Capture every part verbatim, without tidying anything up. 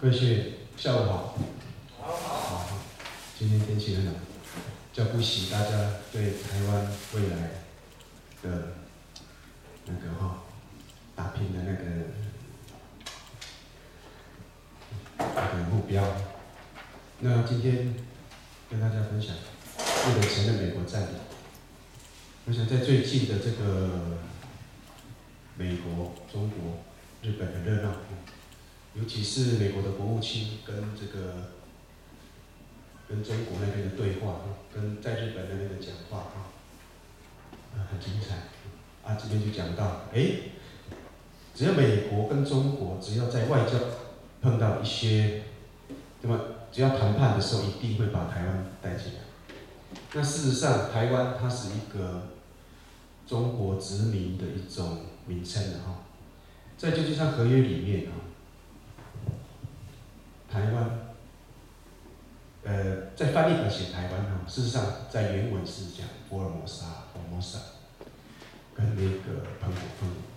各位学员，下午好。 好好。 今天天气很冷，叫不醒大家对台湾未来的那个哈打拼的那个那个目标。那今天跟大家分享，日本承认美国占领。我想在最近的这个美国、中国、日本很热闹。尤其是美国的国务卿跟这个跟中国那边的对话，跟在日本那边的讲话，啊，很精彩。啊，这边就讲到，哎，只要美国跟中国只要在外交碰到一些，那么只要谈判的时候，一定会把台湾带进来。那事实上，台湾它是一个中国殖民的一种名称的哈，在旧金山合约里面啊。台湾，呃，在翻译本写台湾哈，事实上在原文是讲福尔摩沙 （Formosa） 跟那个澎湖澎湖。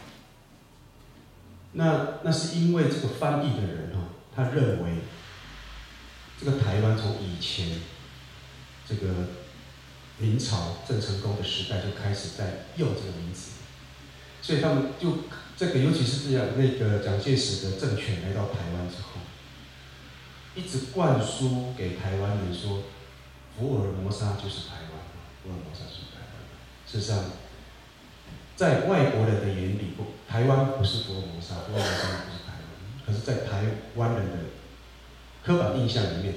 那那是因为这个翻译的人哈，他认为这个台湾从以前这个明朝郑成功的时代就开始在用这个名字，所以他们就这个尤其是这样那个蒋介石的政权来到台湾之后。一直灌输给台湾人说，福尔摩沙就是台湾，福尔摩沙就是台湾。事实上，在外国人的眼里，台湾不是福尔摩沙，福尔摩沙不是台湾。可是，在台湾人的刻板印象里面，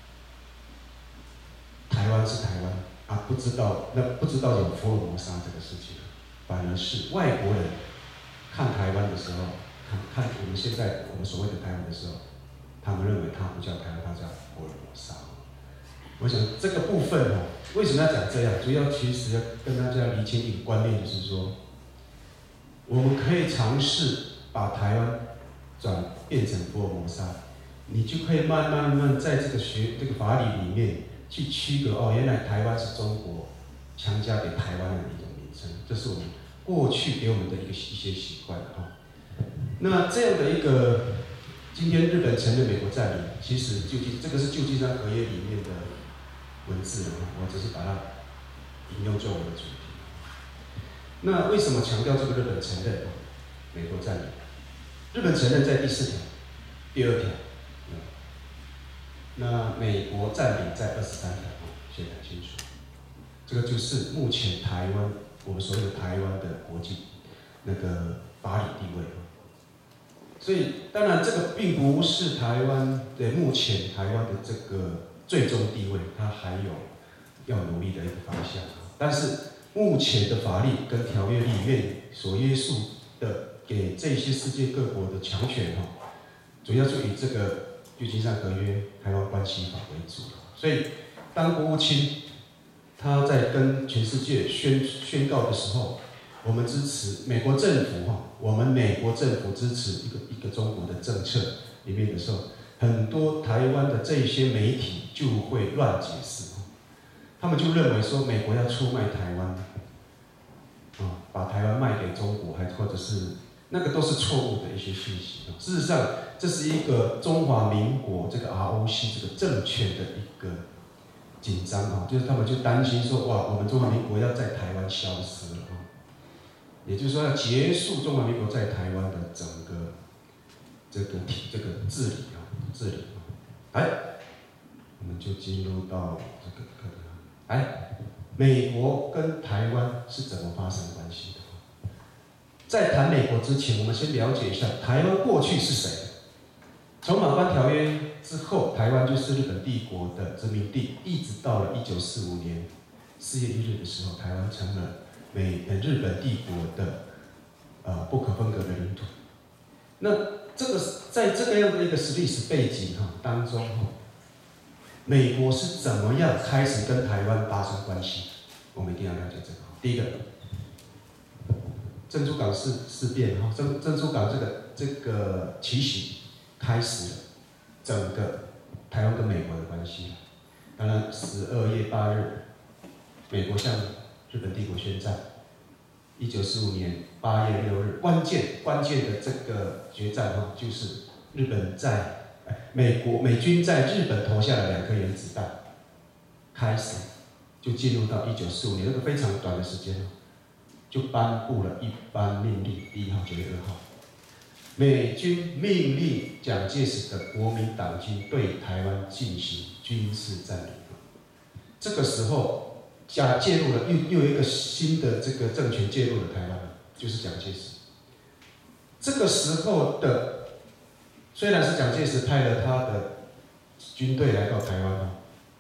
台湾是台湾啊，不知道那不知道有福尔摩沙这个事情，反而是外国人看台湾的时候，看看我们现在我们所谓的台湾的时候。他们认为它不叫台湾，它叫福尔摩沙。我想这个部分哦，为什么要讲这样？主要其实要跟大家厘清一个观念，就是说，我们可以尝试把台湾转变成福尔摩沙，你就可以慢慢慢慢在这个学这个法理里面去区隔哦，原来台湾是中国强加给台湾的一种名称，这是我们过去给我们的一个一些习惯哈。那这样的一个。今天日本承认美国占领，其实旧金这个是旧金山合约里面的文字了，我只是把它引用作为主题。那为什么强调这个日本承认美国占领？日本承认在第四条、第二条，那美国占领在二十三条，写得很清楚。这个就是目前台湾我们所谓的台湾的国际那个法理地位。所以，当然，这个并不是台湾的目前台湾的这个最终地位，它还有要努力的一个方向。但是，目前的法律跟条约里面所约束的，给这些世界各国的强权哈，主要就以这个旧金山合约、台湾关系法为主。所以，当国务卿他在跟全世界宣宣告的时候。我们支持美国政府哈，我们美国政府支持一个一个中国的政策里面的时候，很多台湾的这些媒体就会乱解释，他们就认为说美国要出卖台湾，啊，把台湾卖给中国，还或者是那个都是错误的一些讯息。事实上，这是一个中华民国这个 R O C 这个政权的一个紧张啊，就是他们就担心说，哇，我们中华民国要在台湾消失了。也就是说，要结束中华民国在台湾的整个这个体这个治理啊，治理啊，哎，我们就进入到这个课程。哎，美国跟台湾是怎么发生关系的？在谈美国之前，我们先了解一下台湾过去是谁。从马关条约之后，台湾就是日本帝国的殖民地，一直到了一九四五年四月一日的时候，台湾成了。美呃日本帝国的呃不可分割的领土。那这个在这个样的一个历史背景哈当中哈，美国是怎么样开始跟台湾发生关系？我们一定要了解这个。第一个，珍珠港事事变哈，珍珍珠港这个这个奇袭开始了整个台湾跟美国的关系。当然，十二月八日，美国向日本帝国宣战。一九四五年八月六日，关键关键的这个决战哈，就是日本在美国美军在日本投下了两颗原子弹，开始就进入到一九四五年，那个非常短的时间，就颁布了一般命令第一号、九月二号，美军命令蒋介石的国民党军对台湾进行军事占领。这个时候，加介入了，又又有一个新的这个政权介入了台湾，就是蒋介石。这个时候的，虽然是蒋介石派了他的军队来到台湾，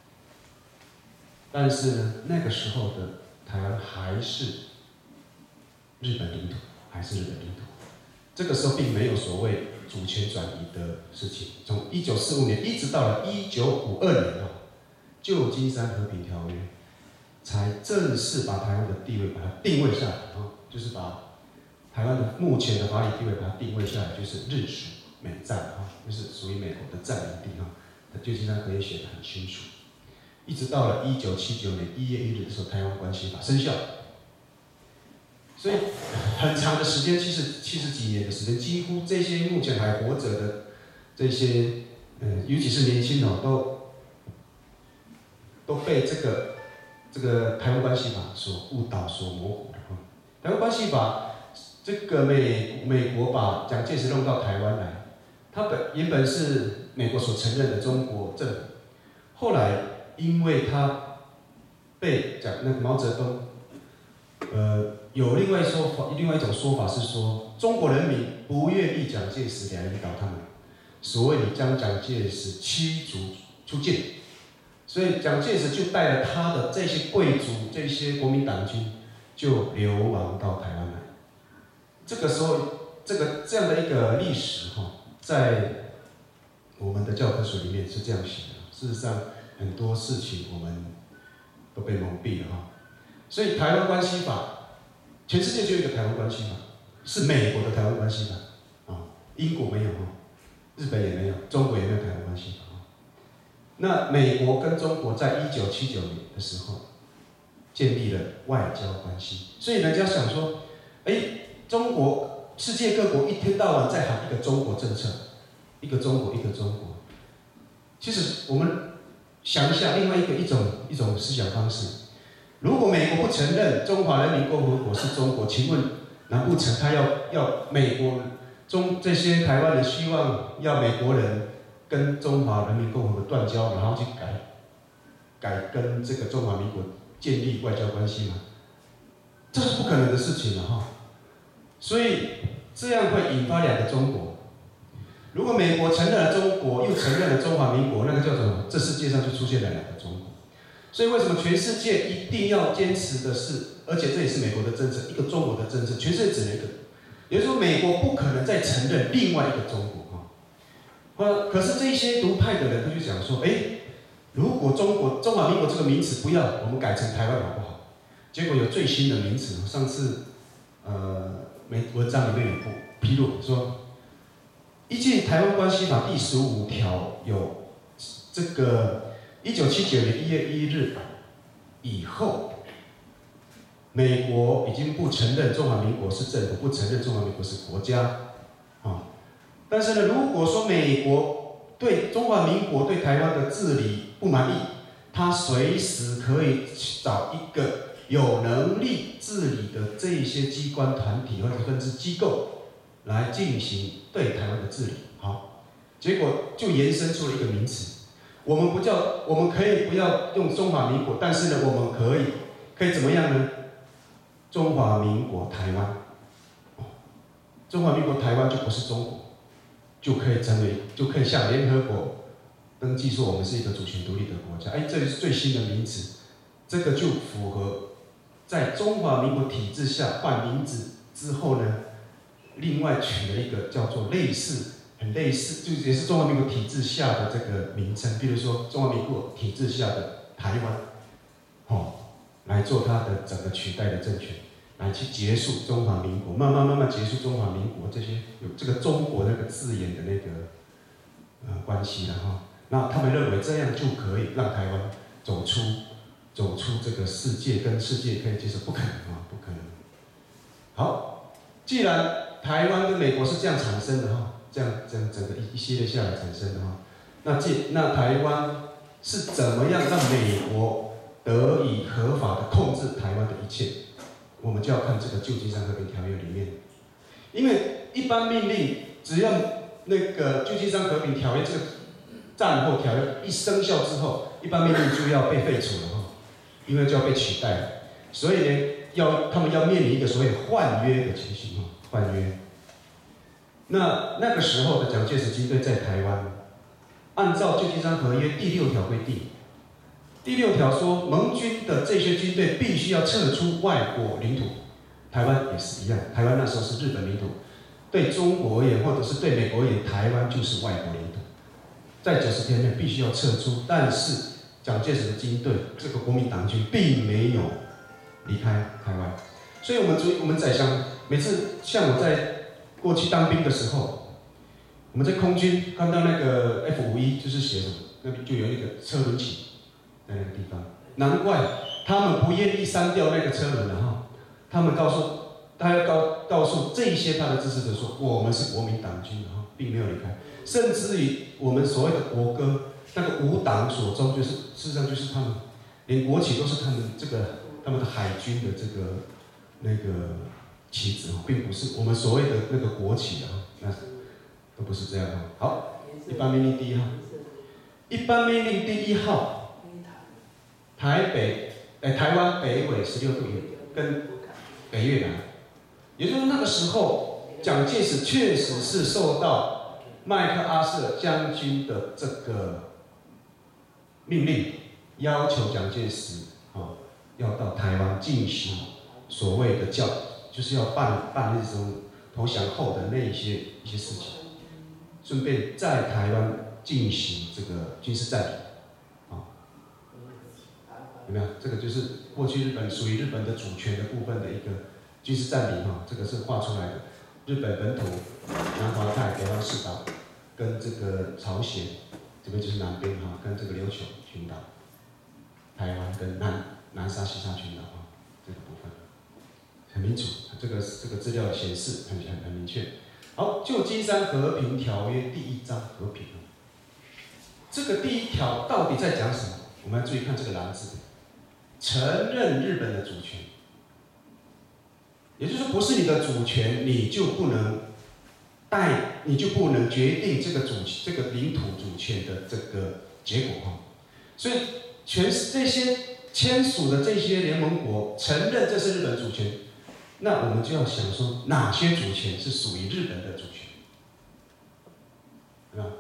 但是呢，那个时候的台湾还是日本领土，还是日本领土。这个时候并没有所谓主权转移的事情。从一九四五年一直到了一九五二年啊，旧金山和平条约才正式把台湾的地位把它定位下来啊，就是把台湾的目前的法理地位把它定位下来，就是日属美占啊，就是属于美国的占领地啊。旧金山合约写得很清楚。一直到了一九七九年一月一日的时候，台湾关系法生效。所以很长的时间，七十七十几年的时间，几乎这些目前还活着的这些，呃，尤其是年轻人，都都被这个这个台湾关系法所误导、所模糊了。台湾关系法，这个美美国把蒋介石弄到台湾来，他本原本是美国所承认的中国政府，后来因为他被蒋那个毛泽东，呃。有另外说法，另外一种说法是说，中国人民不愿意蒋介石来领导他们，所以你将蒋介石驱逐出境，所以蒋介石就带了他的这些贵族、这些国民党军，就流亡到台湾来。这个时候，这个这样的一个历史哈，在我们的教科书里面是这样写的。事实上，很多事情我们都被蒙蔽了哈。所以台湾关系法。全世界就一个台湾关系法，是美国的台湾关系法，啊，英国没有哈，日本也没有，中国也没有台湾关系法。那美国跟中国在一九七九年的时候建立了外交关系，所以人家想说，哎，中国世界各国一天到晚在喊一个中国政策，一个中国，一个中国。其实我们想一下，另外一个一种一种思想方式。如果美国不承认中华人民共和国是中国，请问难不成他要要美国中这些台湾人希望要美国人跟中华人民共和国断交，然后去改改跟这个中华民国建立外交关系吗？这是不可能的事情了哈。所以这样会引发两个中国。如果美国承认了中国，又承认了中华民国，那个叫做这世界上就出现了两个中国。所以为什么全世界一定要坚持的是，而且这也是美国的政策，一个中国的政策，全世界只能一个。也就是说，美国不可能再承认另外一个中国哈。呃，可是这些独派的人他就讲说，哎，如果中国中华民国这个名词不要，我们改成台湾好不好？结果有最新的名词，上次呃，文文章里面有披露说，依据台湾关系法第十五条有这个。一九七九年一月一日以后，美国已经不承认中华民国是政府，不承认中华民国是国家，啊，但是呢，如果说美国对中华民国对台湾的治理不满意，他随时可以找一个有能力治理的这一些机关团体或者分支机构来进行对台湾的治理，好，结果就延伸出了一个名词。我们不叫，我们可以不要用中华民国，但是呢，我们可以，可以怎么样呢？中华民国台湾，中华民国台湾就不是中国，就可以成为，就可以向联合国登记说我们是一个主权独立的国家。哎，这是最新的名词，这个就符合在中华民国体制下换名字之后呢，另外取了一个叫做类似。很类似，就也是中华民国体制下的这个名称，比如说中华民国体制下的台湾，哦，来做它的整个取代的政权，来去结束中华民国，慢慢慢慢结束中华民国这些有这个中国那个字眼的那个呃关系了哈。那他们认为这样就可以让台湾走出走出这个世界，跟世界可以接受，不可能啊，不可能。好，既然台湾跟美国是这样产生的哈。 这样这样整个一一系列下来产生的哈。那这那台湾是怎么样让美国得以合法的控制台湾的一切？我们就要看这个旧金山和平条约里面，因为一般命令只要那个旧金山和平条约这个战后条约一生效之后，一般命令就要被废除了哈，因为就要被取代了。所以呢，要他们要面临一个所谓换约的情形哈，换约。那那个时候的蒋介石军队在台湾，按照旧金山合约第六条规定，第六条说，盟军的这些军队必须要撤出外国领土。台湾也是一样，台湾那时候是日本领土，对中国而言，或者是对美国而言，台湾就是外国领土，在九十天内必须要撤出。但是蒋介石的军队，这个国民党军并没有离开台湾，所以我们注我们在想，每次像我在过去当兵的时候，我们在空军看到那个 F 五十一，就是写什么，那边就有一个车轮起在那个地方，难怪他们不愿意删掉那个车轮了哈。他们告诉他要告告诉这些他的支持者说，我们是国民党军哈，并没有离开，甚至于我们所谓的国歌，那个五党所宗，就是事实上就是他们，连国旗都是他们这个他们的海军的这个那个旗子，并不是我们所谓的那个国旗啊，那都不是这样啊。好，一般命令第一号，一般命令第一号，台北，哎，台湾北纬十六度跟北越南，也就是那个时候，蒋介石确实是受到麦克阿瑟将军的这个命令，要求蒋介石啊要到台湾进行所谓的教，就是要办办那种投降后的那一些一些事情，顺便在台湾进行这个军事占领，啊，有没有？这个就是过去日本属于日本的主权的部分的一个军事占领哈，这个是画出来的。日本本土、南华泰、北方四岛，跟这个朝鲜这边就是南边哈，跟这个琉球群岛、台湾跟南南沙、西沙群岛啊，这个部分很清楚。这个这个资料显示很很很明确。好，旧金山和平条约第一章和平，这个第一条到底在讲什么？我们要注意看这个蓝字，承认日本的主权，也就是说，不是你的主权，你就不能代，你就不能决定这个主这个领土主权的这个结果哈。所以，全这些签署的这些联盟国承认这是日本主权，那我们就要想说，哪些主权是属于日本的主权？有没有？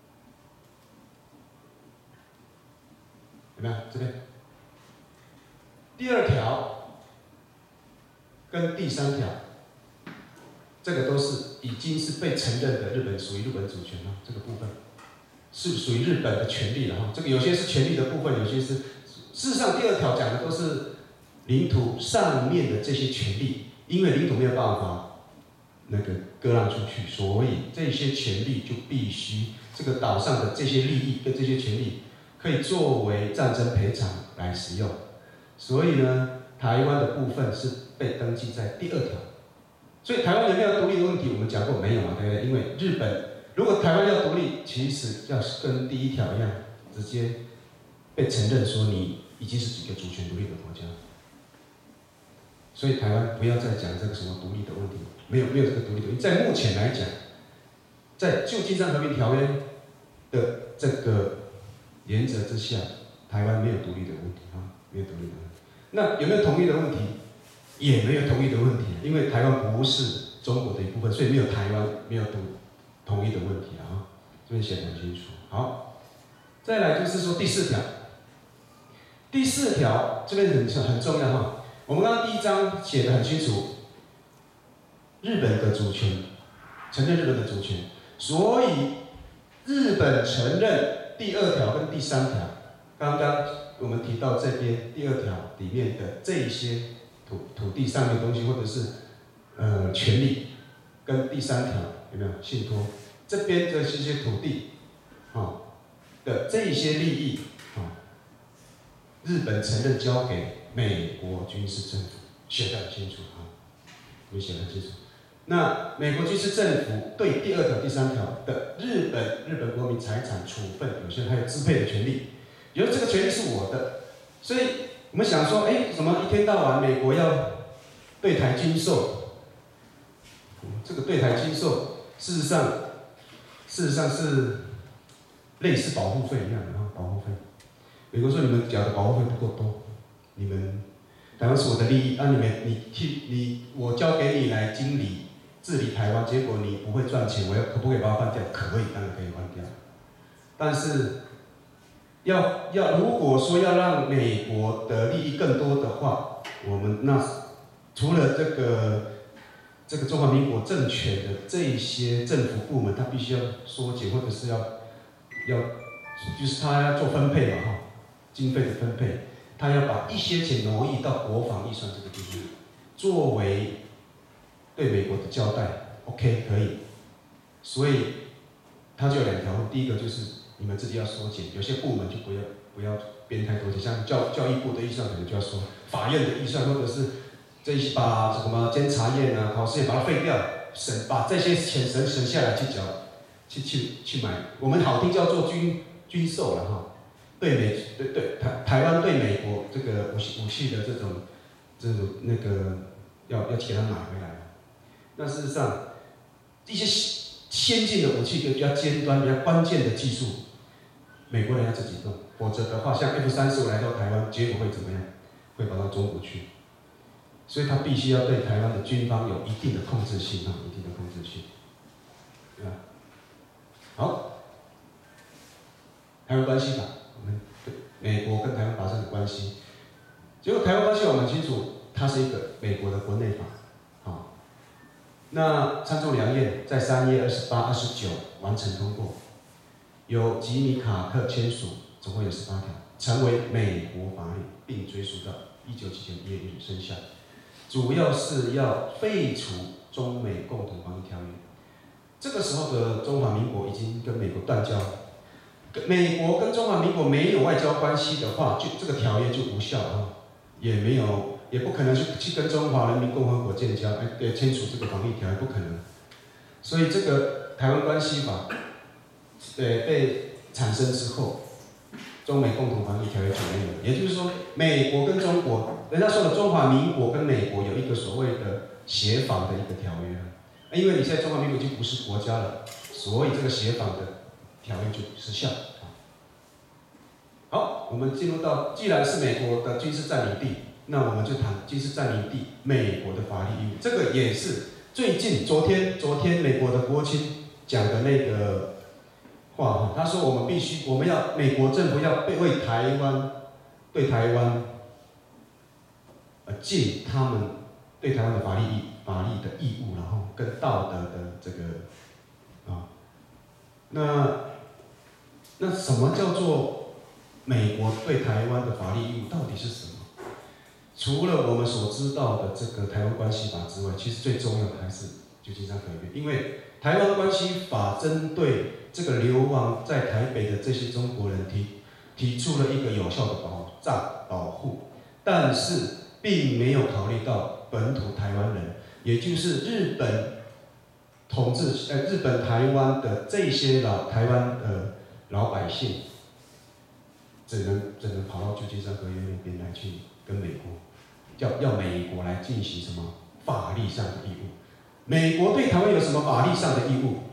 有没有？这边第二条跟第三条，这个都是已经是被承认的日本属于日本主权了，这个部分是属于日本的权利了哈。这个有些是权利的部分，有些是事实上第二条讲的都是领土上面的这些权利，因为领土没有办法那个割让出去，所以这些权利就必须这个岛上的这些利益跟这些权利可以作为战争赔偿来使用。所以呢，台湾的部分是被登记在第二条。所以台湾有没有独立的问题，我们讲过没有嘛，对不对？因为日本如果台湾要独立，其实要跟第一条一样，直接被承认说你已经是一个主权独立的国家。所以台湾不要再讲这个什么独立的问题，没有没有这个独立的问题。在目前来讲，在旧金山和平条约的这个原则之下，台湾没有独立的问题啊，没有独立的问题。那有没有统一的问题？也没有统一的问题，因为台湾不是中国的一部分，所以没有台湾没有独统一的问题啊。这边写得很清楚。好，再来就是说第四条，第四条这边很很重要哈。我们刚刚第一章写得很清楚，日本的主权，承认日本的主权，所以日本承认第二条跟第三条，刚刚我们提到这边第二条里面的这一些土土地上面的东西，或者是呃权利，跟第三条有没有信托这边的这些土地啊、哦、的这一些利益啊、哦，日本承认交给美国军事政府，写得很清楚啊，没写得很清楚。 那美国军事政府对第二条、第三条的日本日本国民财产处分有限，还有支配的权利，也就是这个权利是我的。所以我们想说，哎，怎么一天到晚美国要对台军售？这个对台军售，事实上，事实上是类似保护费一样的啊，保护费。美国说你们缴的保护费不够多，你们台湾是我的利益，啊，你们你替你我交给你来经理治理台湾，结果你不会赚钱，我要可不可以把它换掉？可以，当然可以换掉。但是要要如果说要让美国的利益更多的话，我们那除了这个这个中华民国政权的这些政府部门，它必须要缩减，或者是要要就是他要做分配嘛哈，经费的分配，他要把一些钱挪移到国防预算这个地方，作为对美国的交代 ，OK 可以，所以他就有两条路，第一个就是你们自己要缩减，有些部门就不要不要编太多钱，像教教育部的预算可能就要缩，法院的预算或者是这一些把什么监察院啊、考试院把它废掉，省把这些钱省省下来去缴，去去去买，我们好听叫做军军售了哈，对美对对台台湾对美国这个武器武器的这种这种那个要要给他买回来。那事实上，一些先进的武器跟比较尖端、比较关键的技术，美国人要自己弄，否则的话，像 F 三十五来到台湾，结果会怎么样？会跑到中国去。所以他必须要对台湾的军方有一定的控制性啊，一定的控制性，对吧？好，台湾关系法，我们对美国跟台湾发生的关系，结果台湾关系我们很清楚，它是一个美国的国内法。那参众两院在三月二十八、二十九完成通过，由吉米卡特签署，总共有十八条，成为美国法律，并追溯到一九七九年一月一日生效。主要是要废除中美共同防御条约。这个时候的中华民国已经跟美国断交，美国跟中华民国没有外交关系的话，就这个条约就无效啊，也没有。也不可能去去跟中华人民共和国建交，哎，签署这个防御条约不可能。所以这个台湾关系法，呃，被产生之后，中美共同防御条约就没有。也就是说，美国跟中国，人家说的中华民国跟美国有一个所谓的协防的一个条约，因为你现在中华民国已经不是国家了，所以这个协防的条约就失效。好，我们进入到，既然是美国的军事占领地。那我们就谈军事占领地美国的法律义务，这个也是最近昨天昨天美国的国卿讲的那个话哈，他说我们必须我们要美国政府要为台湾对台湾呃尽他们对台湾的法律义法律的义务，然后跟道德的这个啊，那那什么叫做美国对台湾的法律义务到底是什么？除了我们所知道的这个台湾关系法之外，其实最重要的还是旧金山合约，因为台湾关系法针对这个流亡在台北的这些中国人提提出了一个有效的保障保护，但是并没有考虑到本土台湾人，也就是日本统治呃日本台湾的这些老台湾的老百姓，只能只能跑到旧金山合约那边来去跟美国。要要美国来进行什么法律上的义务？美国对台湾有什么法律上的义务？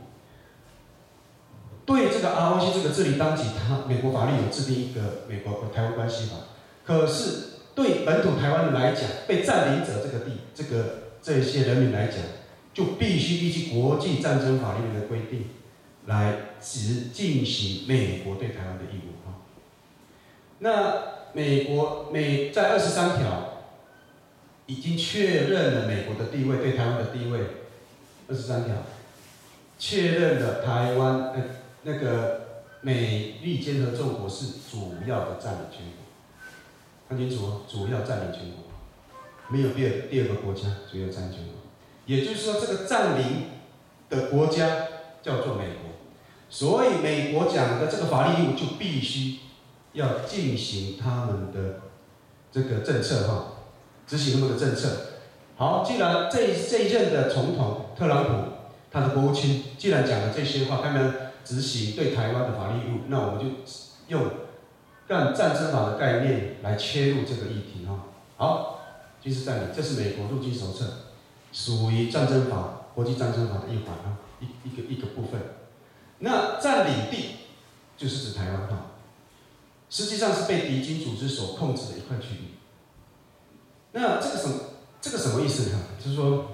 对这个 R O C 这个治理当局，它美国法律有制定一个美国台湾关系法，可是对本土台湾人来讲，被占领者这个地这个这些人民来讲，就必须依据国际战争法律的规定来只进行美国对台湾的义务啊。那美国美在二十三条。已经确认了美国的地位，对台湾的地位，二十三条，确认了台湾呃那个美利坚合众国是主要的占领权国，看清楚哦，主要占领权国，没有第二第二个国家主要占领权国，也就是说这个占领的国家叫做美国，所以美国讲的这个法律义务就必须要进行他们的这个政策哈，执行他们的政策。好，既然这这一任的总统特朗普他的国务卿既然讲了这些话，他们执行对台湾的法律义务，那我们就用干战争法的概念来切入这个议题哈。好，军事占领，这是美国陆军手册，属于战争法、国际战争法的一环啊，一一个一个部分。那占领地就是指台湾哈，实际上是被敌军组织所控制的一块区域。那这个什么？这个什么意思呢？就是说，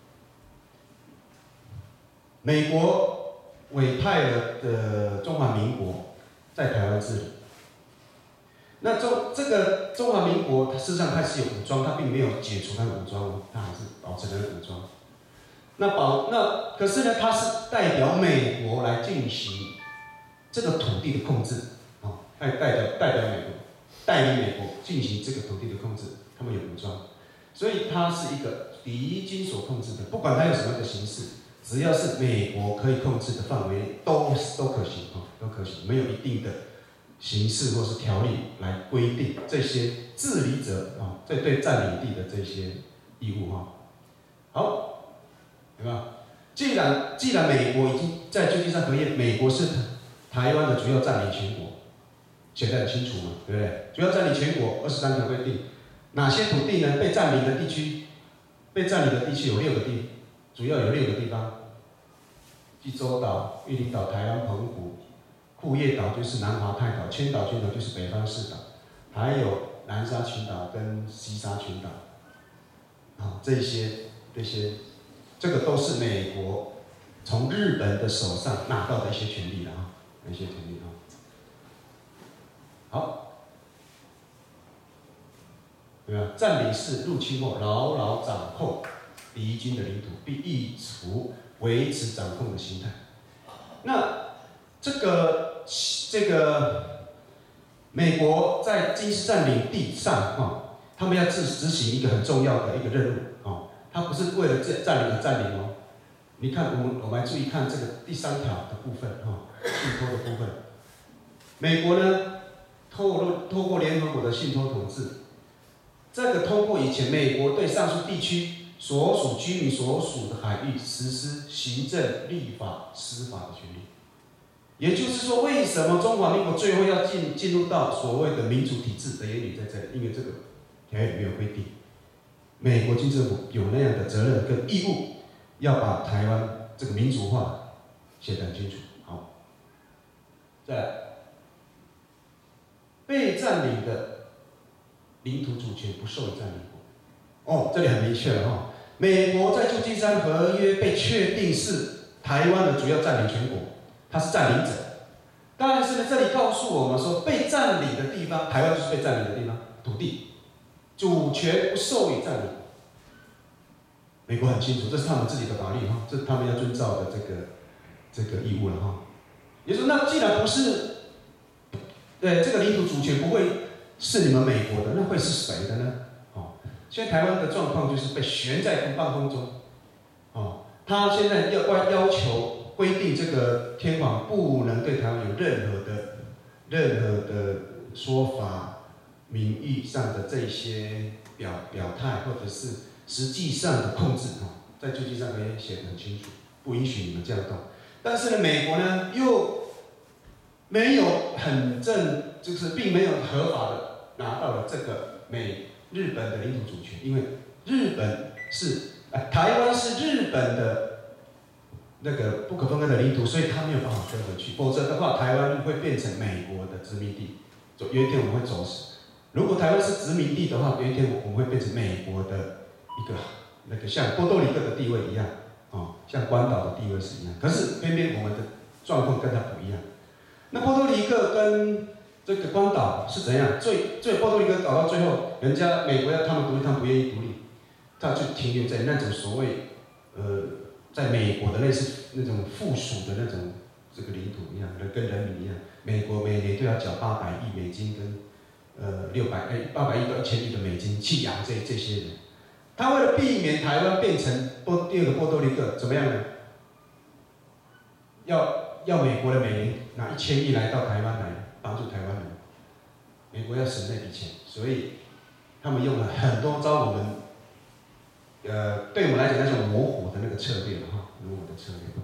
美国委派了的中华民国在台湾治理。那中这个中华民国，它事实上它是有武装，它并没有解除它的武装，它还是保持了武装。那保那可是呢，它是代表美国来进行这个土地的控制，啊，代代表代表美国，代理美国进行这个土地的控制，他们有武装。所以它是一个敌军所控制的，不管它有什么样的形式，只要是美国可以控制的范围内，都都可行啊，都可行，没有一定的形式或是条例来规定这些治理者啊，在对占领地的这些义务哈。好，有没有？既然既然美国已经在旧金山合约，美国是台湾的主要占领全国，写得很清楚嘛，对不对？主要占领全国，二十三条规定。哪些土地呢？被占领的地区，被占领的地区有六个地，主要有六个地方：济州岛、玉里岛、台湾澎湖、库页岛就是南华太岛，千岛群岛就是北方四岛，还有南沙群岛跟西沙群岛。啊，这些这些，这个都是美国从日本的手上拿到的一些权利了啊，一些权利啊。好。对吧？占领是入侵后牢牢掌控敌军的领土，并意图维持掌控的形态。那这个这个美国在军事占领地上啊，他们要执执行一个很重要的一个任务啊，它不是为了占占领而占领哦。你看，我们我们来注意看这个第三条的部分哈，信托的部分。美国呢，透露透过联合国的信托统治。这个通过以前美国对上述地区所属居民所属的海域实施行政、立法、司法的权利。也就是说，为什么中华民国最后要进进入到所谓的民主体制的原理在这里？因为这个条约里面有规定，美国军政府有那样的责任跟义务，要把台湾这个民主化写得很清楚。好，再来，被占领的领土主权不受占领国。哦，这里很明确了哈。美国在旧金山合约被确定是台湾的主要占领权国，它是占领者。当然是呢，这里告诉我们说，被占领的地方，台湾就是被占领的地方，土地主权不受予占领。美国很清楚，这是他们自己的法律哈，这是他们要遵照的这个这个义务了哈。也就是说，那既然不是，对这个领土主权不会是你们美国的，那会是谁的呢？哦，现在台湾的状况就是被悬在半空中，哦，他现在要要求规定这个天皇不能对台湾有任何的任何的说法、名誉上的这些表表态，或者是实际上的控制，哈，在旧金山合约写得很清楚，不允许你们这样动。但是呢，美国呢又没有很正。就是并没有合法的拿到了这个美日本的领土主权，因为日本是呃台湾是日本的那个不可分割的领土，所以他没有办法分回去，否则的话，台湾会变成美国的殖民地。有一天我们会走死。如果台湾是殖民地的话，有一天我们会变成美国的一个那个像波多黎各的地位一样，哦，像关岛的地位是一样。可是偏偏我们的状况跟它不一样。那波多黎各跟这个关岛是怎样？最最波多黎各搞到最后，人家美国要他们独立，他们不愿意独立，他就停留在那种所谓呃，在美国的类似那种附属的那种这个领土一样，跟人民一样。美国每年都要缴八百亿美金跟呃六百哎八百亿到一千亿的美金去养这这些人。他为了避免台湾变成波第二个波多黎各，怎么样呢？要要美国的每年拿一千亿来到台湾来。帮助台湾人，美国要省那笔钱，所以他们用了很多招我们呃，对我们来讲那种模糊的那个策略哈，模糊的策略。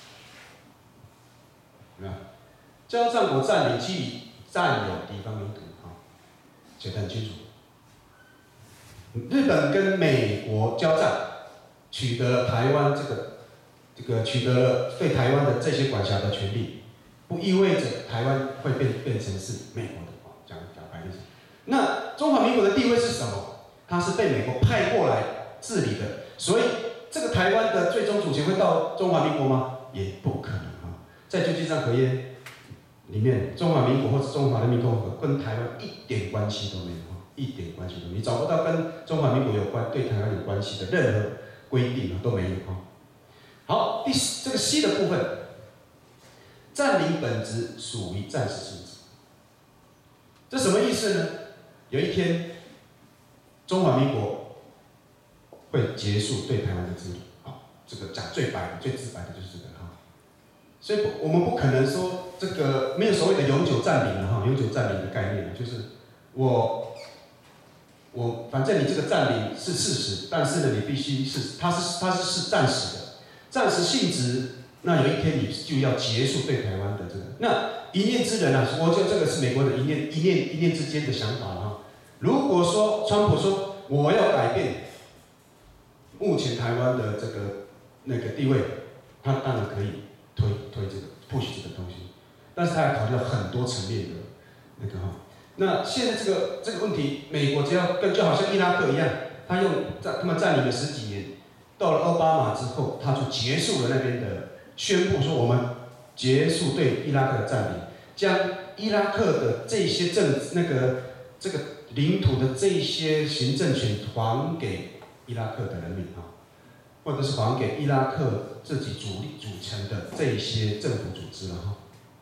有没有？交战国占领基于占有敌方领土哈，写得很清楚。日本跟美国交战，取得了台湾这个这个取得了对台湾的这些管辖的权利，不意味着台湾会变变成是美国的哦，讲讲白一点。那中华民国的地位是什么？它是被美国派过来治理的，所以这个台湾的最终主权会到中华民国吗？也不可能啊！在旧金山合约里面，中华民国或者中华人民共和国跟台湾一点关系都没有，一点关系都没有，你找不到跟中华民国有关、对台湾有关系的任何规定都没有哈。好，第这个 C 的部分，占领本质属于暂时性质，这什么意思呢？有一天，中华民国会结束对台湾的治理，好，这个讲最白的、最直白的就是这个哈。所以我们不可能说这个没有所谓的永久占领了哈，永久占领的概念就是我我反正你这个占领是事实，但是呢你必须是它是它是是暂时的，暂时性质。那有一天你就要结束对台湾的这个，那一念之人啊，我觉得这个是美国的一念一念一念之间的想法哈。如果说川普说我要改变目前台湾的这个那个地位，他当然可以推推这个 push 这个东西，但是他要考虑到很多层面的那个哈。那现在这个这个问题，美国只要跟就好像伊拉克一样，他用占他们占领了十几年，到了奥巴马之后，他就结束了那边的。宣布说，我们结束对伊拉克的占领，将伊拉克的这些政那个这个领土的这些行政权还给伊拉克的人民啊，或者是还给伊拉克自己主力组成的这些政府组织了哈，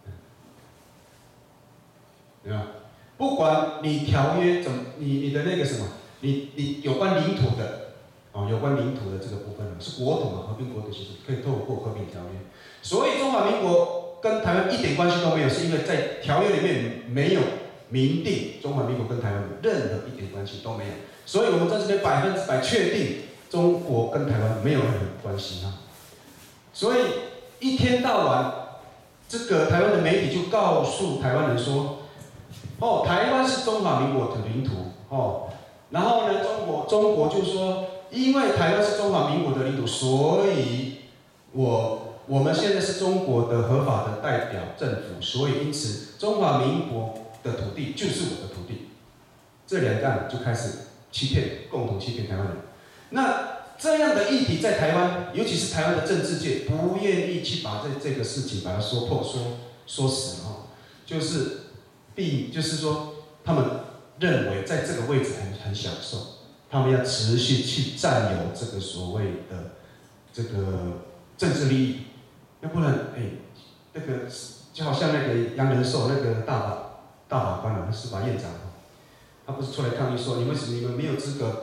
对吧？不管你条约怎么，你你的那个什么，你你有关领土的。哦，有关领土的这个部分呢，是国统啊，和平国土其实可以透过和平条约。所以中华民国跟台湾一点关系都没有，是因为在条约里面没有明定中华民国跟台湾任何一点关系都没有。所以我们在这边百分之百确定中国跟台湾没有任何关系哈。所以一天到晚，这个台湾的媒体就告诉台湾人说，哦，台湾是中华民国的领土哦，然后呢，中国中国就说。因为台湾是中华民国的领土，所以我我们现在是中国的合法的代表政府，所以因此中华民国的土地就是我的土地。这两岸就开始欺骗，共同欺骗台湾人。那这样的议题在台湾，尤其是台湾的政治界，不愿意去把这这个事情把它说破、说说死哈，就是并就是说，他们认为在这个位置很很享受。他们要持续去占有这个所谓的这个政治利益，要不然，哎，那个就好像那个杨仁寿那个大法大法官啊，司法院长，他不是出来抗议说，你为什么你们没有资格，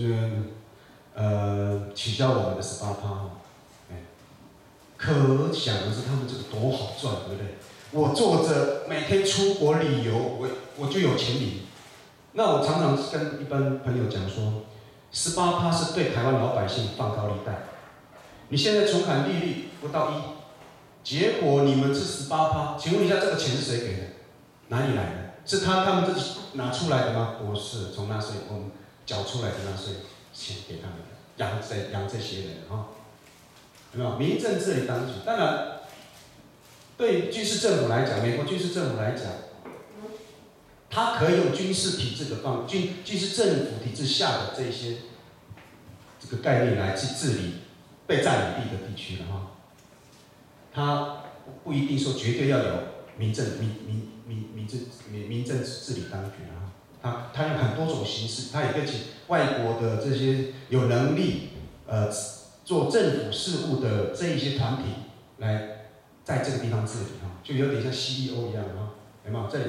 呃，取消我们的十八趴？哎，可想而知他们这个多好赚，对不对？我坐着每天出国旅游，我我就有钱领。那我常常跟一般朋友讲说，十八趴是对台湾老百姓放高利贷。你现在存款利率不到一，结果你们是十八趴，请问一下，这个钱是谁给的？哪里来的？是他他们自己拿出来的吗？不是，从纳税我们缴出来的纳税钱给他们的，养这养这些人哈，有没有？民政治理当局，当然，对军事政府来讲，美国军事政府来讲。他可以用军事体制的方军军事政府体制下的这些这个概念来去治理被占领地的地区了哈。他不一定说绝对要有民政民民民民政民民政治理当局啊。他他用很多种形式，他也可以请外国的这些有能力呃做政府事务的这一些团体来在这个地方治理哈，就有点像 C E O 一样哈，有没有？这里。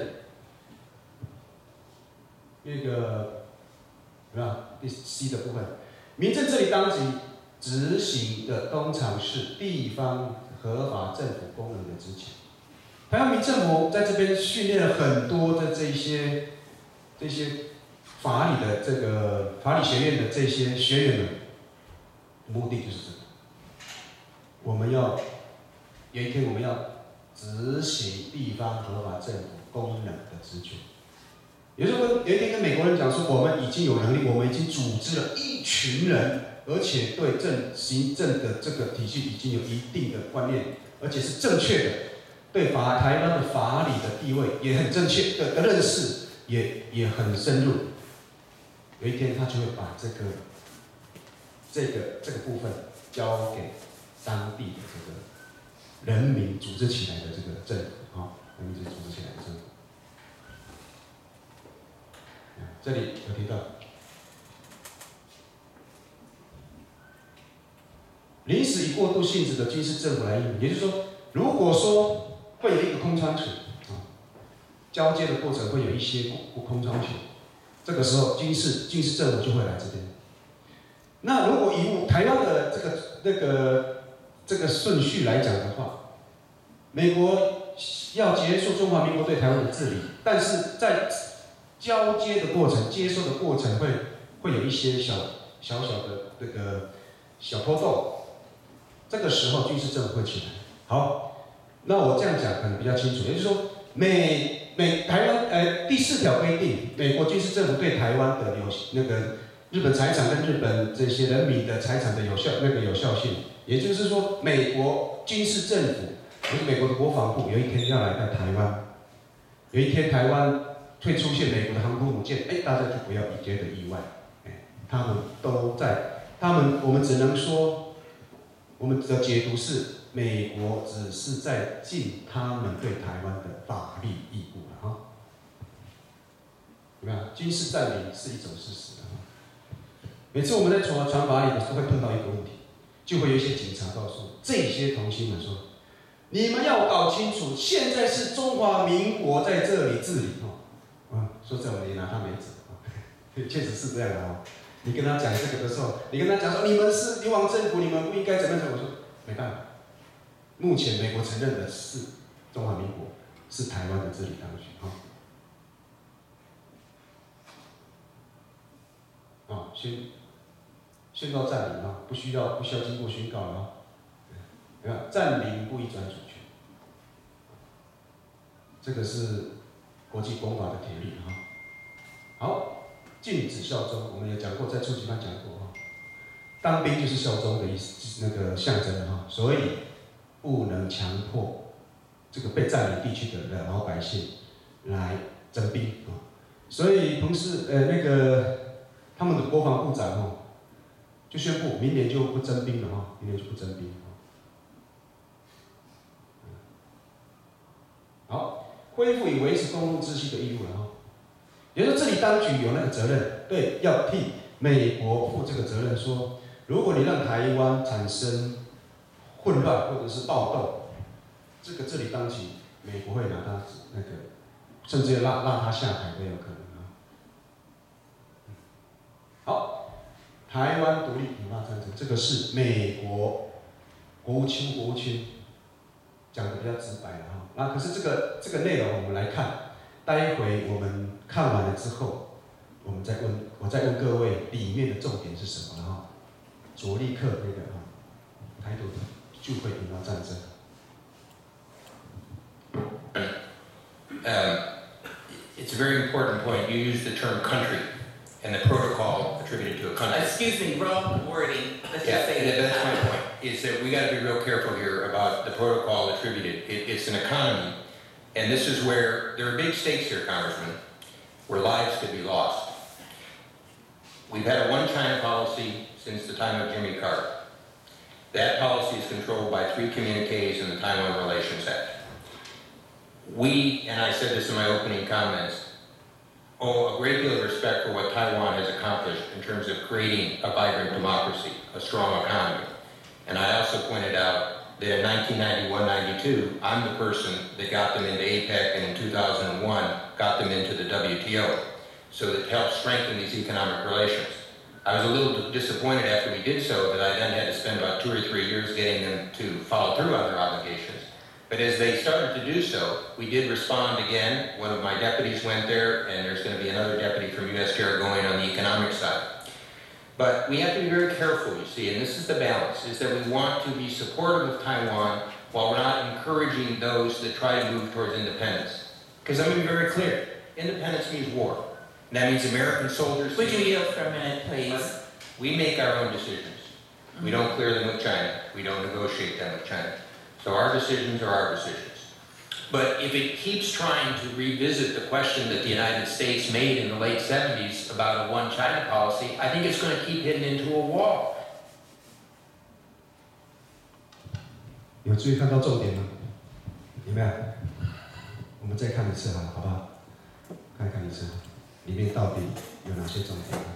那个有没有第 C 的部分？民政治理当局执行的通常是地方合法政府功能的职权。台湾民政府在这边训练了很多的这些这些法理的这个法理学院的这些学员们， 目的就是这个。我们要有一天我们要执行地方合法政府功能的职权。有时候有一天跟美国人讲说，我们已经有能力，我们已经组织了一群人，而且对政行政的这个体系已经有一定的观念，而且是正确的，对法台湾的法理的地位也很正确的认识，也也很深入。有一天他就会把这个这个这个部分交给当地的这个人民组织起来的这个政府啊，人民组织起来的政府。这里有提到临时以过渡性质的军事政府来应，也就是说，如果说会有一个空窗期啊，交接的过程会有一些空窗期，这个时候军事军事政府就会来这边。那如果以台湾的这个那个这个顺序来讲的话，美国要结束中华民国对台湾的治理，但是在交接的过程、接收的过程会会有一些小小小的这个小波动，这个时候军事政府会起来。好，那我这样讲可能比较清楚，也就是说，美美台湾呃第四条规定，美国军事政府对台湾的有那个日本财产跟日本这些人民的财产的有效那个有效性，也就是说，美国军事政府，就是美国的国防部，有一天要来到台湾，有一天台湾会出现美国的航空母舰，哎，大家就不要一觉得意外，哎，他们都在，他们我们只能说，我们的解读是，美国只是在尽他们对台湾的法律义务了哈。有没有？军事占领是一种事实啊。每次我们在传传法理的时候，会碰到一个问题，就会有一些警察告诉这些同心们说，你们要搞清楚，现在是中华民国在这里治理哦。啊，说真的，我们也拿他没辙啊，确实是这样的啊。你跟他讲这个的时候，你跟他讲说你们是流亡政府，你们不应该怎么样？我说没办法，目前美国承认的是中华民国是台湾的治理当局啊。啊，宣宣告占领啊，不需要不需要经过宣告了啊。对吧？占领不移转主权，这个是国际公法的铁律哈。好，禁止效忠，我们也讲过，在初级班讲过哈。当兵就是效忠的意思，那个象征哈，所以不能强迫这个被占领地区的老百姓来征兵啊。所以彭氏呃那个他们的国防部长哈，就宣布明年就不征兵了哈，明年就不征兵。好，恢复以维持公共秩序的义务了哈。也就是说，这里当局有那个责任，对，要替美国负这个责任，说，如果你让台湾产生混乱或者是暴动，这个这里当局，美国会拿他那个，甚至要拉拉他下台都有可能啊。好，台湾独立引发战争，这个是美国国务卿国务卿讲的比较直白了哈。那可是这个这个内容我们来看，待会我们看完了之后，我们再问，我再问各位里面的重点是什么了哈？佐利克那个哈，台独就会引发战争。 Um, it's a very important point. You use the term country and the protocol attributed to a country. Excuse me, wrong wording. Let's yeah, just say that, that's that. my point. Is that we got to be real careful here about the protocol attributed. It, it's an economy, and this is where there are big stakes here, Congressman, where lives could be lost. We've had a one-China policy since the time of Jimmy Carter. That policy is controlled by three communiques in the Taiwan Relations Act. We, and I said this in my opening comments, owe a great deal of respect for what Taiwan has accomplished in terms of creating a vibrant democracy, a strong economy. And I also pointed out that in nineteen ninety-one ninety-two, I'm the person that got them into APEC, and in two thousand one, got them into the W T O. So that helped strengthen these economic relations. I was a little disappointed after we did so that I then had to spend about two or three years getting them to follow through on their obligations. But as they started to do so, we did respond again. One of my deputies went there, and there's going to be another deputy from U S Chair going on the economic side. But we have to be very careful, you see, and this is the balance, is that we want to be supportive of Taiwan while we're not encouraging those that try to move towards independence. Because I'm going to be very clear, independence means war. And that means American soldiers... Would you yield for a minute, please? We make our own decisions. We don't clear them with China. We don't negotiate them with China. So our decisions are our decisions. But if it keeps trying to revisit the question that the United States made in the late seventies about a one China policy, I think it's going to keep hitting into a wall. 有注意看到重点吗？有没有？我们再看一次哈，好不好？看看一次，里面到底有哪些重点？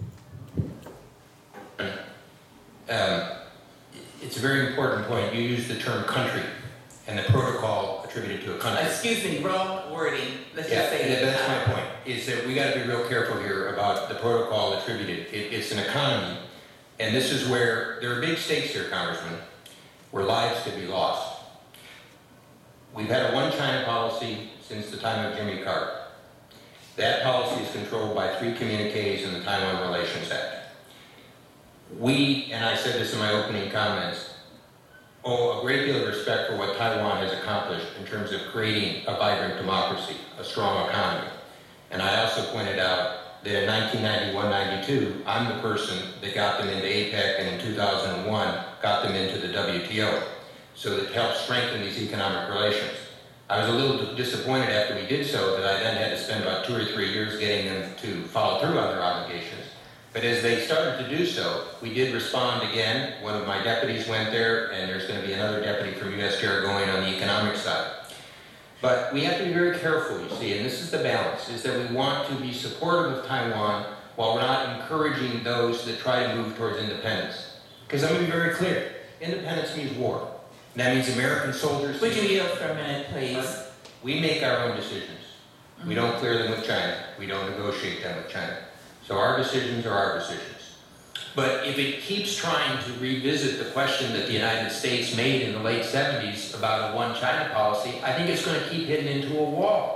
Um, it's a very important point. You use the term country and the protocol attributed to a country. Excuse me, wrong wording. Let's yeah, just say and that. That's my point, is that we got to be real careful here about the protocol attributed. It, it's an economy, and this is where there are big stakes here, Congressman, where lives could be lost. We've had a one China policy since the time of Jimmy Carter. That policy is controlled by three communiques in the Taiwan Relations Act. We, and I said this in my opening comments, owe a great deal of respect for what Taiwan has accomplished in terms of creating a vibrant democracy, a strong economy. And I also pointed out that in nineteen ninety-one ninety-two, I'm the person that got them into APEC, and in two thousand one, got them into the W T O. So that helped strengthen these economic relations. I was a little disappointed after we did so that I then had to spend about two or three years getting them to follow through on their obligations. But as they started to do so, we did respond again. One of my deputies went there, and there's going to be another deputy from U S Chair going on the economic side. But we have to be very careful, you see, and this is the balance, is that we want to be supportive of Taiwan while we're not encouraging those that try to move towards independence. Because I'm going to be very clear, independence means war. And that means American soldiers... Would you yield for a minute, please? We make our own decisions. We don't clear them with China. We don't negotiate them with China. So our decisions are our decisions. But if it keeps trying to revisit the question that the United States made in the late seventies about a one China policy, I think it's going to keep hitting into a wall.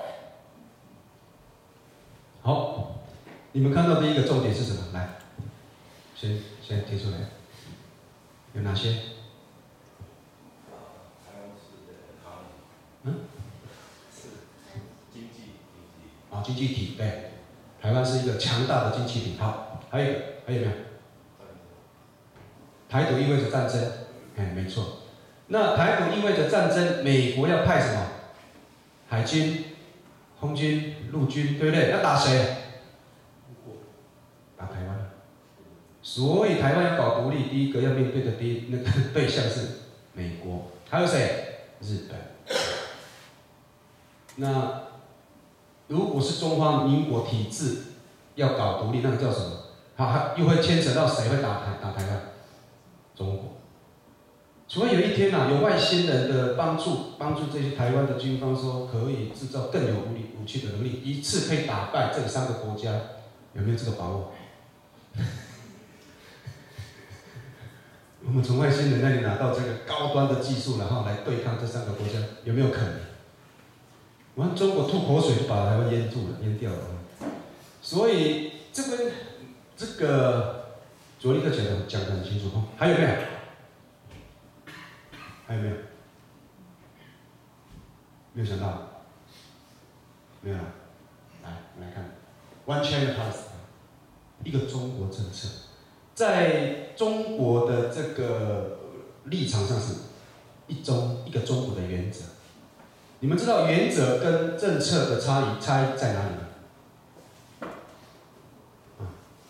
好，你们看到第一个重点是什么？来，先先提出来，有哪些？嗯？是经济经济。啊，经济体对。 台湾是一个强大的经济体。好，还有一个，还有没有？台独意味着战争，哎，没错。那台独意味着战争，美国要派什么？海军、空军、陆军，对不对？要打谁？打台湾。所以台湾要搞独立，第一个要面对的第一那个对象是美国，还有谁？日本。那 如果是中华民国体制要搞独立，那个叫什么？好，又会牵扯到谁会打台打台湾？中国。除非有一天呐、啊，有外星人的帮助，帮助这些台湾的军方说可以制造更有武力武器的能力，一次可以打败这三个国家，有没有这个把握？我们从外星人那里拿到这个高端的技术，然后来对抗这三个国家，有没有可能？ 我们中国吐口水就把台湾淹住了，淹掉了。所以这个这个卓立克讲的讲得很清楚哦。还有没有？还有没有？没有想到？没有了。来，我们来看 ，One China Policy， 一个中国政策，在中国的这个立场上是一中一个中国的原则。 你们知道原则跟政策的差异差异在哪里吗？啊，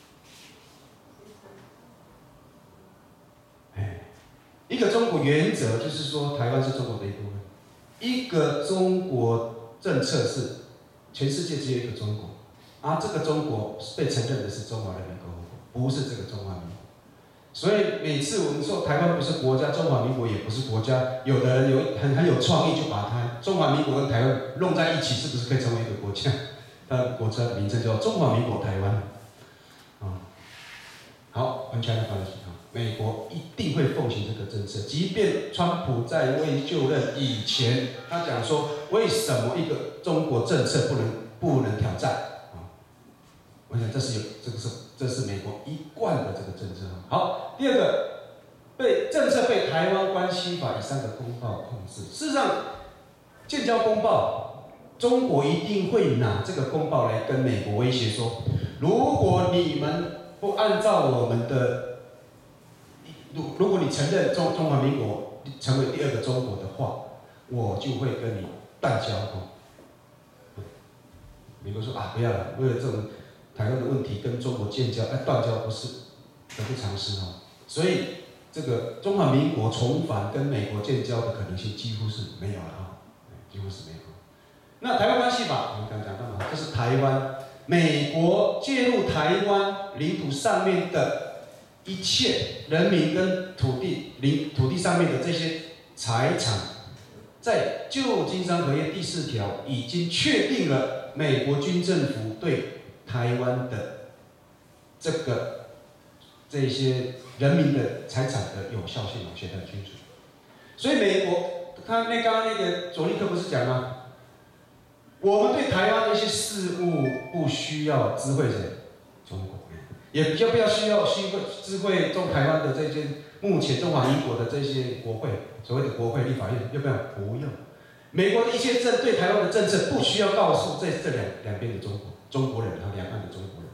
哎，一个中国原则就是说台湾是中国的一部分，一个中国政策是全世界只有一个中国，而这个中国被承认的是中华人民共和国，不是这个中华民国。 所以每次我们说台湾不是国家，中华民国也不是国家，有的人有很很有创意，就把它中华民国跟台湾弄在一起，是不是可以成为一个国家？它的国家的名称叫中华民国台湾。啊、哦，好 ，One China Policy 啊，美国一定会奉行这个政策，即便川普在未就任以前，他讲说为什么一个中国政策不能不能挑战啊？ 我想这是有这个是这是美国一贯的这个政策。好，第二个，被政策被台湾关系法以三个公报控制。事实上，建交公报，中国一定会拿这个公报来跟美国威胁说，如果你们不按照我们的，如如果你承认中中华民国成为第二个中国的话，我就会跟你断交。美国说啊，不要了，为了这种台湾的问题跟中国建交，哎，断交不是得不偿失哦。所以这个中华民国重返跟美国建交的可能性几乎是没有了啊，几乎是没有。那台湾关系法，我们刚刚讲到嘛，这是台湾美国介入台湾领土上面的一切人民跟土地领土地上面的这些财产，在旧金山合约第四条已经确定了美国军政府对台湾的这个这些人民的财产的有效性，写得很清楚。所以美国，他那刚刚那个佐利克不是讲吗？我们对台湾的一些事物不需要知会谁？中国，也比较不要需要需会知会中台湾的这些目前中华民国的这些国会，所谓的国会立法院，要不要？不用。美国的一些政对台湾的政策不需要告诉这这两两边的中国中国人和两岸的中国人。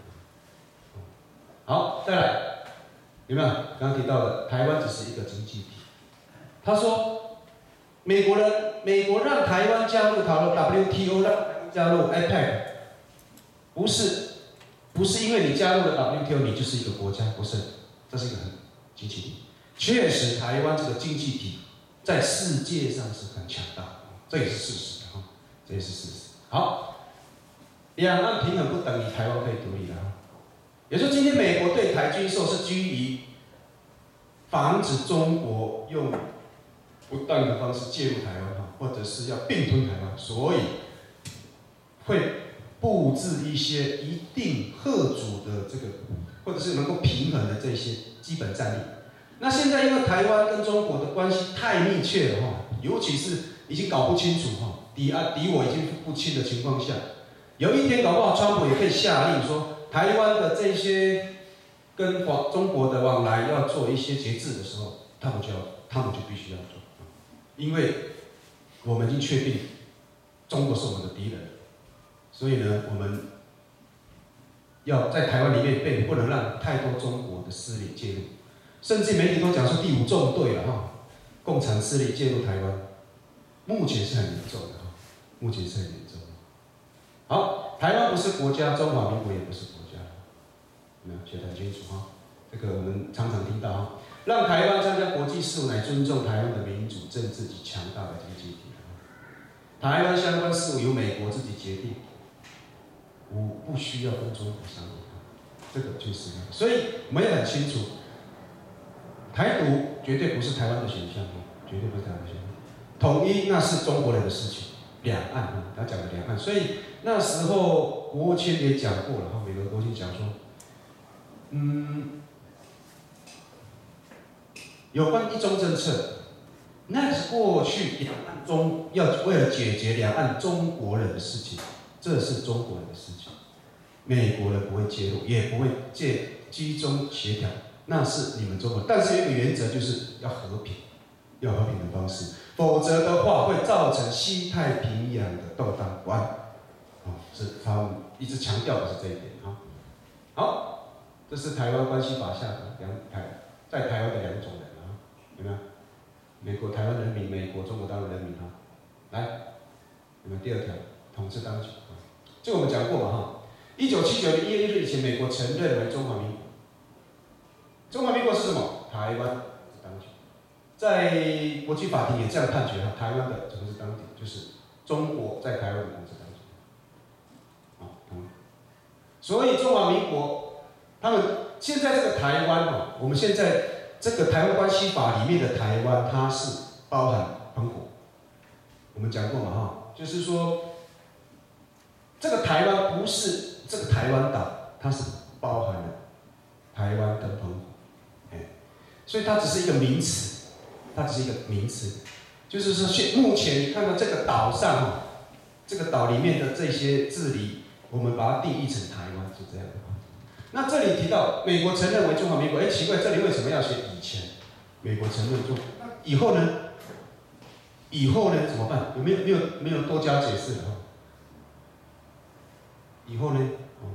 好，再来，有没有？刚刚提到的，台湾只是一个经济体。他说，美国人，美国让台湾加入讨论 W T O， 让台湾加入 A P E C， 不是，不是因为你加入了 W T O， 你就是一个国家，不是，这是一个很经济体。确实，台湾这个经济体在世界上是很强大的，这也是事实哈，这也是事实。好，两岸平衡不等于台湾可以独立的哈。也就是今天美国对台军售是基于防止中国用不当的方式介入台湾哈，或者是要并吞台湾，所以会布置一些一定嚇阻的这个，或者是能够平衡的这些基本战力。那现在因为台湾跟中国的关系太密切了哈，尤其是已经搞不清楚哈，敌啊敌我已经不清的情况下，有一天搞不好川普也可以下令说，台湾的这些跟中国的往来要做一些节制的时候，他们就要，他们就必须要做，因为我们已经确定中国是我们的敌人，所以呢，我们要在台湾里面并不能让太多中国的势力介入，甚至媒体都讲说第五纵队了哈，共产势力介入台湾，目前是很严重的哈，目前是很严重的。好，台湾不是国家，中华民国也不是国家，有没有？写得很清楚哈。这个我们常常听到哈，让台湾参加国际事务乃尊重台湾的民主、政治及强大的经济体。台湾相关事务由美国自己决定，我不需要跟中国商量，这个就是那个。所以我们也很清楚，台独绝对不是台湾的选项，绝对不是台湾的选项。统一那是中国人的事情，两岸啊，他讲的两岸，所以那时候国务卿也讲过了哈，美国国务卿讲说，嗯，有关一中政策，那是过去两岸中要为了解决两岸中国人的事情，这是中国人的事情，美国人不会介入，也不会借居中协调，那是你们中国人。但是有一个原则，就是要和平，要和平的方式，否则的话会造成西太平洋的动荡不安。啊，是他一直强调的是这一点啊。好，这是台湾关系法下的两台在台湾的两种人啊，有没有？美国台湾人民，美国中国大陆人民哈，来，有没有第二条？统治当局啊，这个我们讲过嘛哈。一九七九年一月一日以前，美国承认为中华民国。中华民国是什么？台湾是当局，在国际法庭也这样判决哈，台湾的统治当局就是中国在台湾的统治当局。好，嗯，所以中华民国他们现在这个台湾哈，我们现在这个台湾关系法里面的台湾，它是包含澎湖，我们讲过嘛哈，就是说这个台湾不是这个台湾岛，它是包含了台湾跟澎湖，哎，所以它只是一个名词，它只是一个名词，就是说目前你看到这个岛上，这个岛里面的这些治理我们把它定义成台湾，就这样。那这里提到美国承认为中华民国，哎，奇怪，这里为什么要写以前？美国承认中，那以后呢？以后呢怎么办？有没有没有没有多加解释的？以后呢？哦，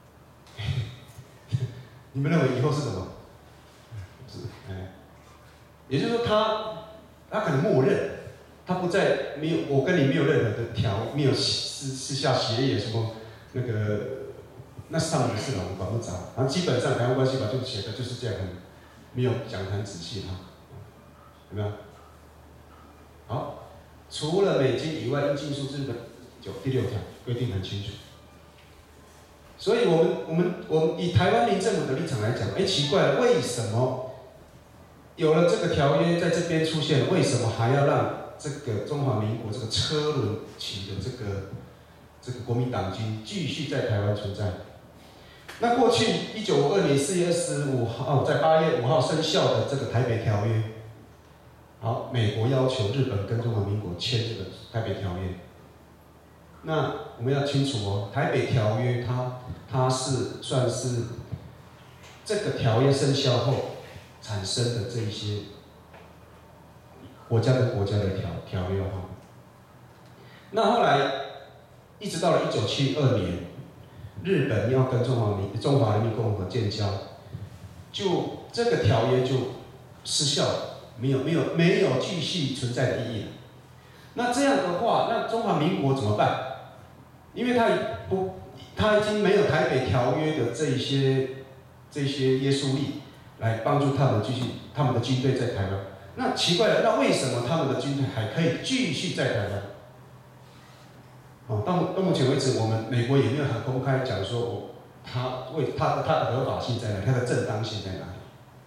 你们认为以后是什么？是，哎，也就是说他他可能默认，他不再没有我跟你没有任何的条，没有私私下协议什么那个，那是他们的事了，我们管不着。然后基本上台湾关系法就写的就是这样，很没有讲得很仔细哈，有没有？好。除了美金以外，应尽数日本九第六条规定很清楚。所以我们我们我们以台湾民政府的立场来讲，哎，奇怪了，为什么有了这个条约在这边出现，为什么还要让这个中华民国这个车轮起的这个这个国民党军继续在台湾存在？那过去一九五二年四月二十五号，在八月五号生效的这个台北条约。好，美国要求日本跟中华民国签这个台北条约。那我们要清楚哦，台北条约它它是算是这个条约生效后产生的这一些国家跟国家的条条约哈。那后来一直到了一九七二年，日本要跟中华民中华人民共和国建交，就这个条约就失效了。没有没有没有继续存在的意义了。那这样的话，那中华民国怎么办？因为他不，他已经没有台北条约的这一些这些约束力来帮助他们继续他们的军队在台湾。那奇怪了，那为什么他们的军队还可以继续在台湾？哦，到到目前为止，我们美国也没有很公开讲说，我他为他他的合法性在哪里，他的正当性在哪里？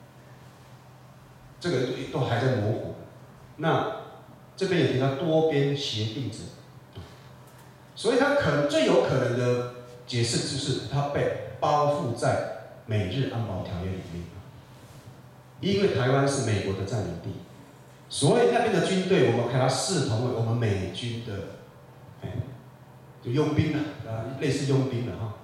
这个都还在模糊。那这边也提到多边协定制，所以它可能最有可能的解释就是它被包覆在美日安保条约里面。因为台湾是美国的占领地，所以那边的军队我们看它视同为我们美军的，哎，就佣兵了啊，类似佣兵了哈，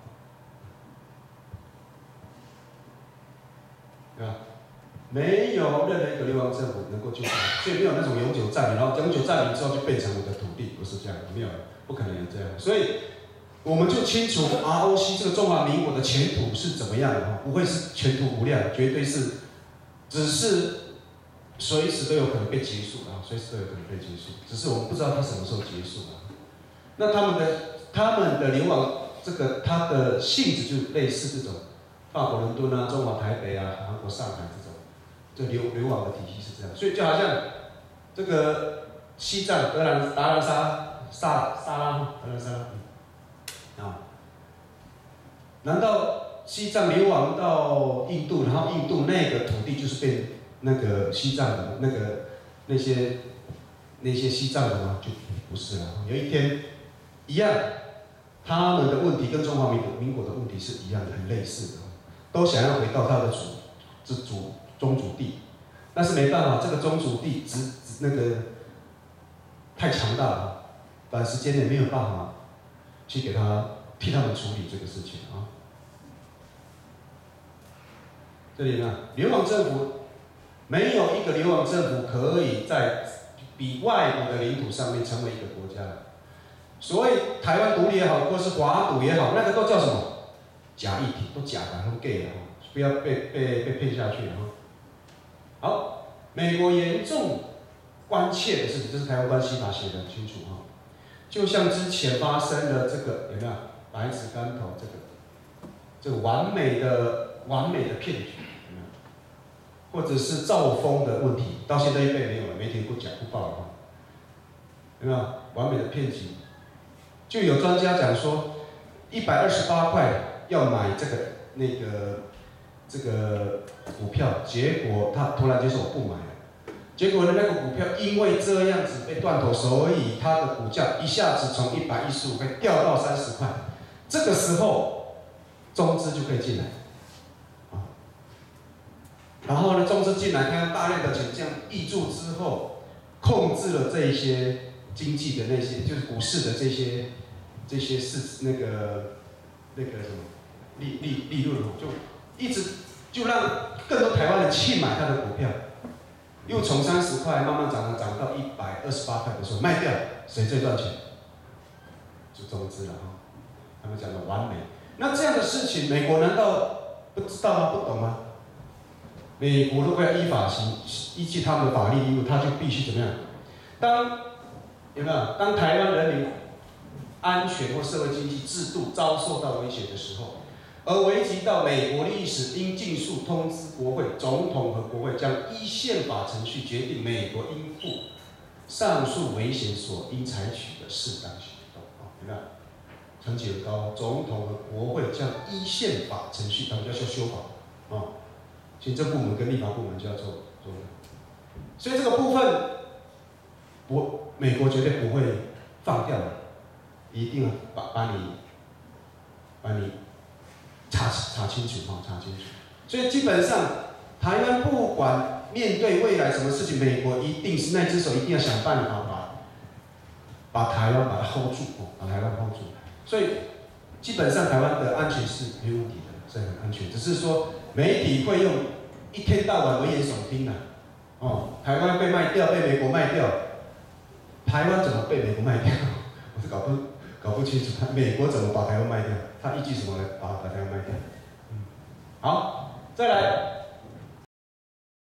对吧？没有任何一个流亡政府能够救他，所以没有那种永久占领，然后永久占领之后就变成我的土地，不是这样，没有，不可能有这样。所以我们就清楚 R O C 这个中华民国的前途是怎么样的，不会是前途无量，绝对是，只是随时都有可能被结束啊，随时都有可能被结束，只是我们不知道它什么时候结束啊。那他们的他们的流亡，这个它的性质就类似这种法国伦敦啊、中华台北啊、韩国上海这种。这流流亡的体系是这样，所以就好像这个西藏德兰达兰萨萨萨拉德兰萨拉啊，难道西藏流亡到印度，然后印度那个土地就是被那个西藏的那个那些那些西藏的吗？就不是了。有一天一样，他们的问题跟中华民国民国的问题是一样的，很类似的，都想要回到他的主之主。宗主地，但是没办法，这个宗主地只那个太强大了，短时间内没有办法去给他替他们处理这个事情啊。这里呢，流亡政府没有一个流亡政府可以在比外国的领土上面成为一个国家。所以台湾独立也好，或是华独也好，那个都叫什么？假议题，都假的，都 gay 了，不要被被被骗下去了哈。好，美国严重关切的事情，这是台湾关系法写得很清楚哈。就像之前发生的这个有没有白纸竿头这个这个完美的完美的骗局有没有？或者是兆丰的问题，到现在又被没有了，媒体不讲不报了哈。有没有完美的骗局？就有专家讲说，一百二十八块要买这个那个。这个股票，结果他突然间说我不买了，结果呢那个股票因为这样子被断头，所以它的股价一下子从一百一十五块掉到三十块，这个时候中资就可以进来，啊，然后呢中资进来，他用大量的钱这样挹注之后，控制了这一些经济的那些，就是股市的这些这些市那个那个什么利利利润哦，就一直就让更多台湾人去买他的股票，又从三十块慢慢涨涨涨到一百二十八块的时候卖掉，谁最赚钱？就中资了哈，他们讲的完美。那这样的事情，美国难道不知道吗？不懂吗？美国如果要依法行，依据他们的法律义务，他就必须怎么样？当有没有？当台湾人民安全或社会经济制度遭受到威胁的时候，而危及到美国利益时，应尽速通知国会、总统和国会，将依宪法程序决定美国应负上述危险所应采取的适当行动。哦，有没有？层级很高，总统和国会将依宪法程序，他们要修修法。哦，行政部门跟立法部门就要做做。所以这个部分，我美国绝对不会放掉的，一定把把你把你查查清楚哈，查清楚。所以基本上，台湾不管面对未来什么事情，美国一定是那只手一定要想办法把把台湾把它 hold 住，把台湾 hold 住。所以基本上台湾的安全是没问题的，是很安全。只是说媒体会用一天到晚危言耸听啊，哦，台湾被卖掉，被美国卖掉，台湾怎么被美国卖掉？我是搞不搞不清楚，美国怎么把台湾卖掉？他依据什么来把把台湾卖掉？嗯，好，再来。